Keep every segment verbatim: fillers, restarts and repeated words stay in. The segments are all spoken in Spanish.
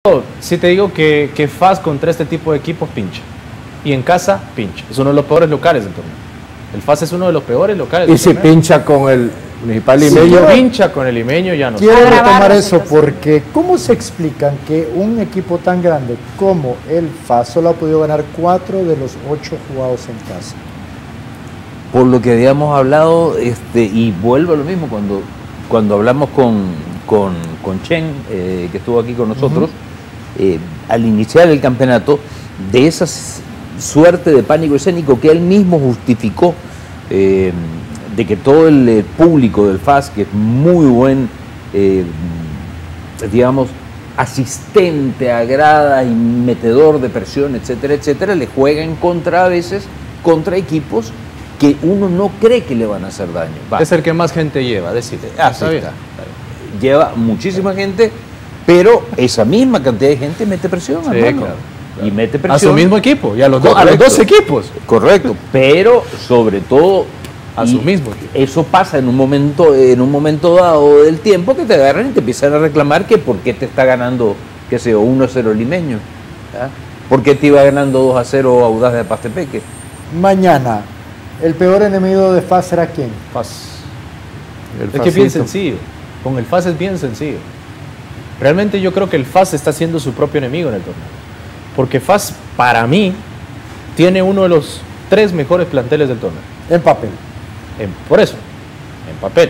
Sí te digo que, que F A S contra este tipo de equipos pincha. Y en casa, pincha. Es uno de los peores locales del torneo. El F A S es uno de los peores locales del Y si torneo. pincha con el Municipal Limeño. Si pincha con el Limeño ya no. Quiero Agravar retomar la eso situación. porque ¿cómo se explican que un equipo tan grande como el F A S solo ha podido ganar cuatro de los ocho jugados en casa? Por lo que habíamos hablado, este, y vuelvo a lo mismo, cuando, cuando hablamos con, con, con Chen, eh, que estuvo aquí con nosotros, uh-huh. eh, al iniciar el campeonato, de esa suerte de pánico escénico que él mismo justificó, eh, de que todo el, el público del F A S, que es muy buen, eh, digamos, asistente a gradas y metedor de presión, etcétera, etcétera, le juega en contra a veces contra equipos que uno no cree que le van a hacer daño. Va. Es el que más gente lleva, decide. Ah, está bien. Lleva muchísima gente, pero esa misma cantidad de gente mete presión, sí, hermano. claro, claro. Y mete presión. A su mismo equipo, y a los, do, Correcto. a los dos equipos. Correcto, pero sobre todo a su mismo equipo. Eso pasa en un momento, en un momento dado del tiempo que te agarran y te empiezan a reclamar que por qué te está ganando, qué sé yo, uno a cero Limeño. ¿Ya? ¿Por qué te iba ganando dos a cero Audaz de Pastepeque? Mañana, ¿el peor enemigo de F A S será quién? F A S. El es que es bien sencillo. Con el F A S es bien sencillo. Realmente yo creo que el F A S está siendo su propio enemigo en el torneo. Porque F A S, para mí, tiene uno de los tres mejores planteles del torneo. En papel. En, por eso, en papel.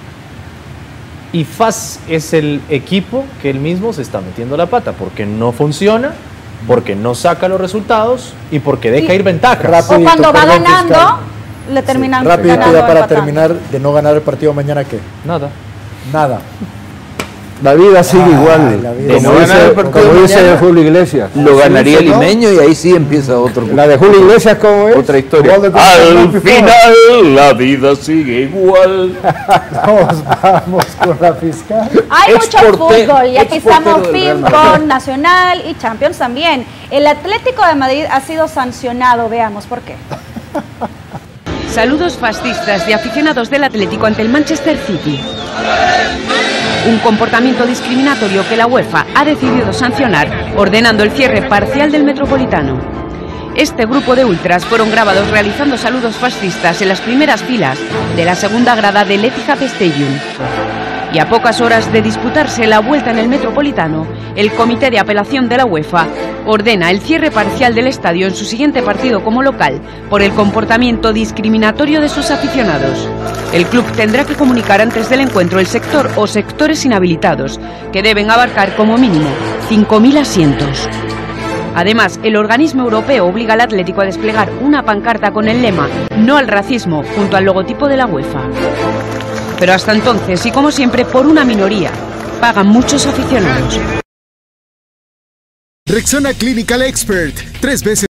Y F A S es el equipo que él mismo se está metiendo la pata, porque no funciona, porque no saca los resultados y porque deja y, ir ventajas. Rapidito, o cuando va ganando, fiscal. le terminan sí. Rapidito ganando ya para empatando. terminar de no ganar el partido mañana, ¿qué? Nada. Nada. La vida sigue ah, igual. La vida como dice, como dice Julio Iglesias. Lo ganaría ¿no? Limeño y ahí sí empieza otro. La de Julio Iglesias, ¿cómo es? Otra historia. Al final la vida sigue igual. Nos vamos con la fiscal. Hay mucho fútbol y aquí estamos del fin con Nacional y Champions también. El Atlético de Madrid ha sido sancionado, veamos por qué. Saludos fascistas de aficionados del Atlético ante el Manchester City. Un comportamiento discriminatorio que la UEFA ha decidido sancionar, ordenando el cierre parcial del Metropolitano. Este grupo de ultras fueron grabados realizando saludos fascistas en las primeras filas de la segunda grada del Etihad Stadium. Y a pocas horas de disputarse la vuelta en el Metropolitano, el Comité de Apelación de la UEFA ordena el cierre parcial del estadio en su siguiente partido como local por el comportamiento discriminatorio de sus aficionados. El club tendrá que comunicar antes del encuentro el sector o sectores inhabilitados, que deben abarcar como mínimo cinco mil asientos. Además, el organismo europeo obliga al Atlético a desplegar una pancarta con el lema "No al racismo" junto al logotipo de la UEFA. Pero hasta entonces, y como siempre por una minoría, pagan muchos aficionados. Rexona Clinical Expert, tres veces